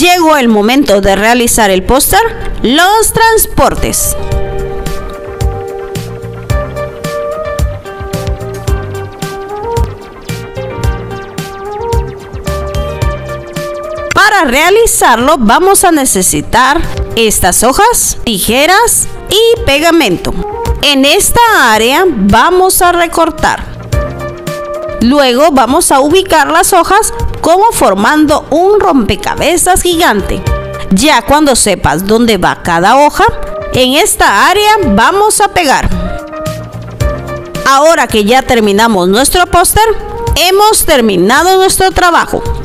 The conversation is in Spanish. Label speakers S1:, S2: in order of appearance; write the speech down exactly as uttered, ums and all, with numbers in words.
S1: Llegó el momento de realizar el póster, los transportes. Para realizarlo vamos a necesitar estas hojas, tijeras y pegamento. En esta área vamos a recortar. Luego vamos a ubicar las hojas como formando un rompecabezas gigante. Ya cuando sepas dónde va cada hoja, en esta área vamos a pegar. Ahora que ya terminamos nuestro póster, hemos terminado nuestro trabajo.